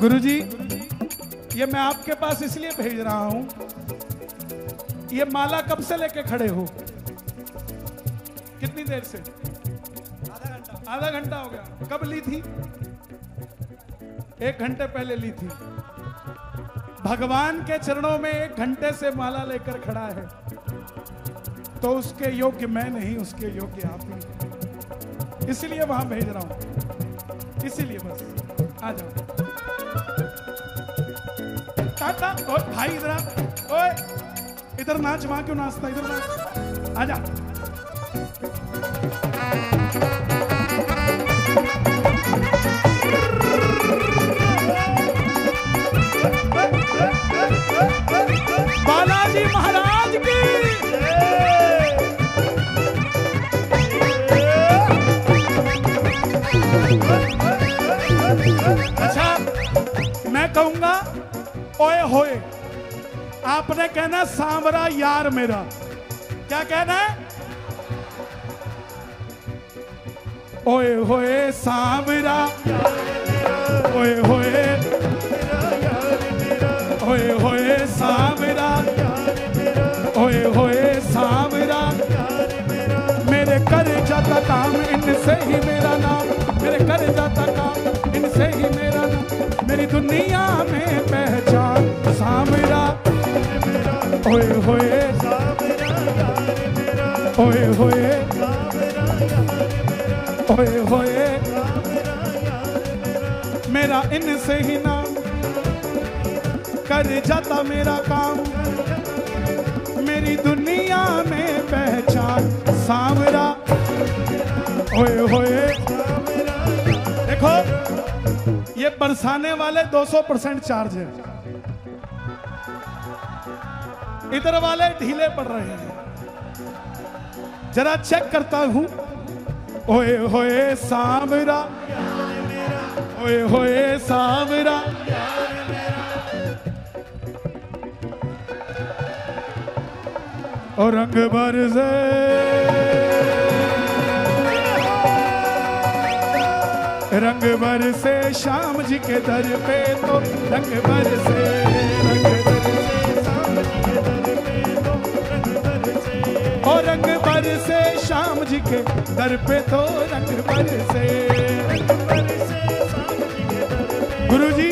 गुरुजी, ये मैं आपके पास इसलिए भेज रहा हूं, ये माला कब से लेके खड़े हो? कितनी देर से? आधा घंटा हो गया। कब ली थी? 1 घंटे पहले ली थी। भगवान के चरणों में 1 घंटे से माला लेकर खड़ा है, तो उसके योग्य मैं नहीं, उसके योग्य आप ही। इसलिए वहां भेज रहा हूं, इसीलिए बस आ जाओ। टाटा। ओए भाई इधर आ, ओए इधर नाच, वहां क्यों नाचता? इधर नाच, आजा। बालाजी महाराज की। अच्छा, मैं कहूंगा ओए होए, आपने कहना सांवरा यार मेरा। क्या कहना है? ओए होए सांवरा, ओए होए, ओए होए सांवरा, ओए होए सांवरा, मेरे कर जाता काम इनसे ही मेरा नाम, मेरे कर जाता काम इनसे ही मेरा नाम, मेरी दुनिया में पहचान सांवरा। ओए होए, ओए होए, ओए होए, मेरा इनसे ही नाम, कर जाता मेरा काम, मेरी दुनिया में पहचान सांवरा। ओए होए। देखो, ये बरसाने वाले 200% चार्ज है, इधर वाले ढीले पड़ रहे हैं। जरा चेक करता हूं। ओए होए सांवरा, ओए होए सांवरा, और रंग बरसे, रंग बरसे श्याम जी के दर पे, तो रंग बरसे, रंग बरसे श्याम जी के दर पे, तो रंग बरसे, और रंग बरसे श्याम जी के दर पे, तो रंग बरसे, रंग बरसे श्याम जी के दर पे। गुरुजी,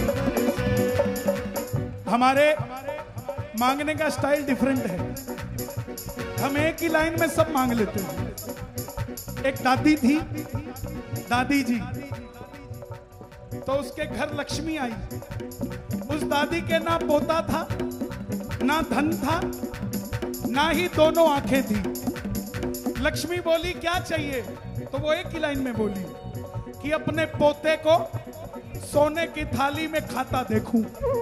हमारे मांगने का स्टाइल डिफरेंट है। हम एक ही लाइन में सब मांग लेते हैं। एक दादी थी, दादी जी, तो उसके घर लक्ष्मी आई। उस दादी के ना पोता था, ना धन था, ना ही दोनों आंखें थी। लक्ष्मी बोली क्या चाहिए? तो वो एक ही लाइन में बोली कि अपने पोते को सोने की थाली में खाता देखूं।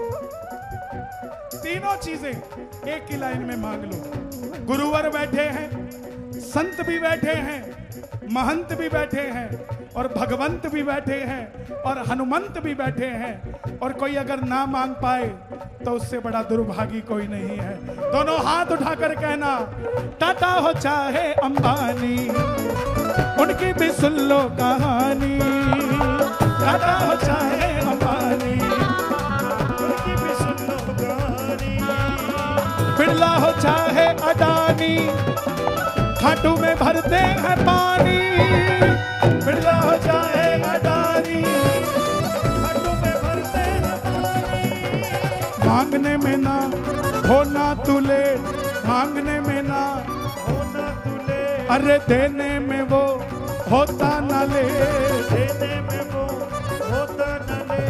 तीनों चीजें एक ही लाइन में मांग लो। गुरुवर बैठे हैं, संत भी बैठे हैं, महंत भी बैठे हैं, और भगवंत भी बैठे हैं, और हनुमंत भी बैठे हैं। और कोई अगर ना मांग पाए तो उससे बड़ा दुर्भागी कोई नहीं है। दोनों हाथ उठाकर कहना, टाटा हो चाहे अंबानी, उनकी भी सुन लो कहानी। टाटा हो चाहे अंबानी, उनकी भी सुन लो कहानी। बिरला हो चाहे अडानी, खाटू में भरते हैं पानी। बिरला हो चाहे अडानी, खाटू में भरते हैं पानी। मांगने में ना होना तुले, मांगने में ना होना तुले, अरे देने में वो होता न ले, देने में वो होता न ले।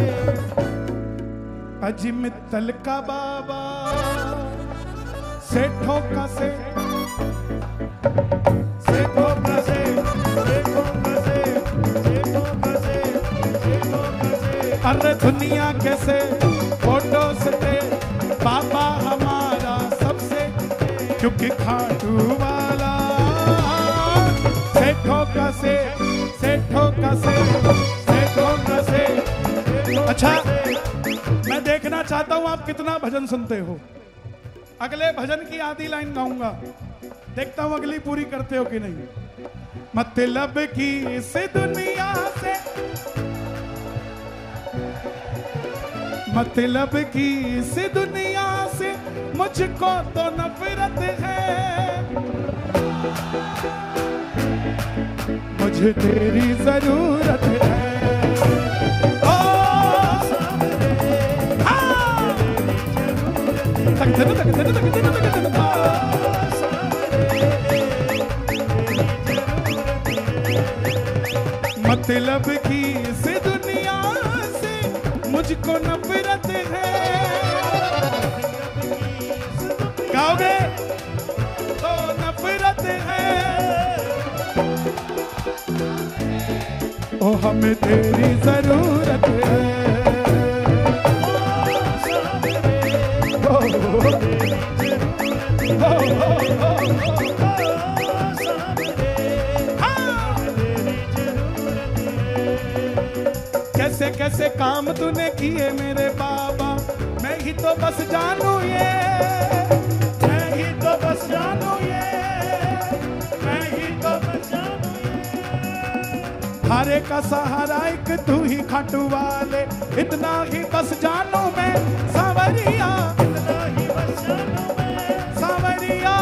अजी मित्तल का बाबा सेठों का से, सेठों का से, सेठों का से, सेठों का से, सेठों का से। अरे दुनिया कैसे फोटो से बाबा हमारा सबसे, क्योंकि खाटू वाला सेठों का से, सेठों का से, सेठों का से। अच्छा, मैं देखना चाहता हूं आप कितना भजन सुनते हो। अगले भजन की आधी लाइन गाऊंगा, देखता हूं अगली पूरी करते हो कि नहीं। मतलब की इस दुनिया से मतलब की इस दुनिया से मुझको तो नफरत है, मुझे तेरी जरूरत है। मतलब की इस दुनिया से मुझको नफरत है। गाओगे तो नफरत है। ओ हमें तेरी जरूरत है। कैसे कैसे काम तूने किए मेरे बाबा, मैं ही तो बस जानू ये, मैं ही तो बस जानू ये, मैं ही तो बस जानू ये। हारे का सहारा एक तू ही खाटू वाले, इतना ही बस जानू मैं सांवरिया, इतना ही बस जानू मैं सांवरिया।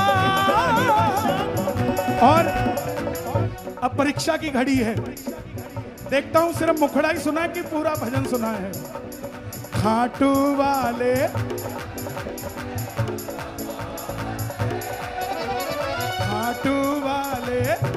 और अब परीक्षा की घड़ी है, देखता हूं सिर्फ मुखड़ा ही सुना है कि पूरा भजन सुना है। खाटू वाले खाटू वाले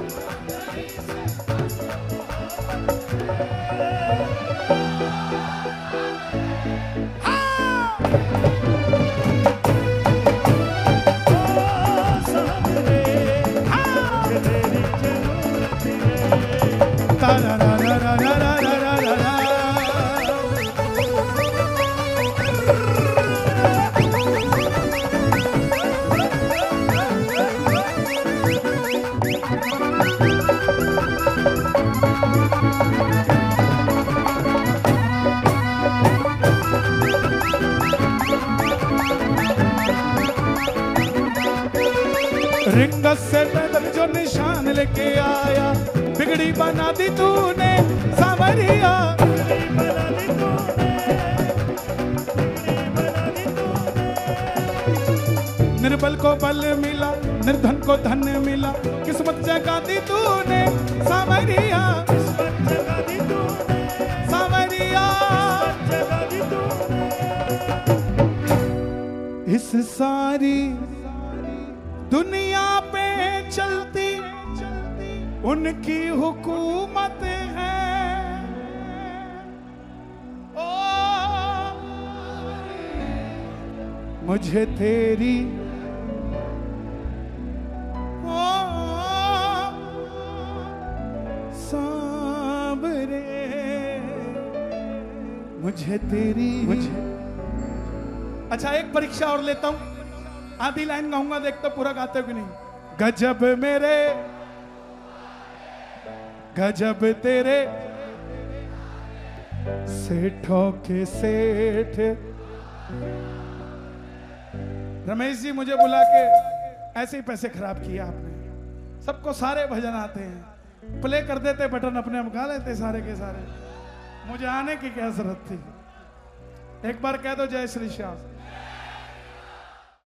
रिंगस से पैदल जो निशान लेके आया, बिगड़ी बना दी तूने सांवरिया, बिगड़ी बना दी तूने, बिगड़ी बना दी तूने। निर्बल को बल मिला, निर्धन को धन मिला, किस्मत जगा दी तूने सांवरिया, किस्मत जगा दी तूने सांवरिया, जगा दी तूने। इस सारी दुनिया पे चलती उनकी हुकूमत है। ओ मुझे तेरी सांवरे, मुझे तेरी अच्छा एक परीक्षा और लेता हूं, आधी लाइन गाऊंगा, देखता पूरा गाते हो कि नहीं। गजब मेरे गजब तेरे सेठों के सेठ। रमेश जी मुझे बुला के ऐसे ही पैसे खराब किए आपने। सबको सारे भजन आते हैं, प्ले कर देते बटन अपने हम गा लेते सारे के सारे। मुझे आने की क्या जरूरत थी। एक बार कह दो जय श्री श्याम।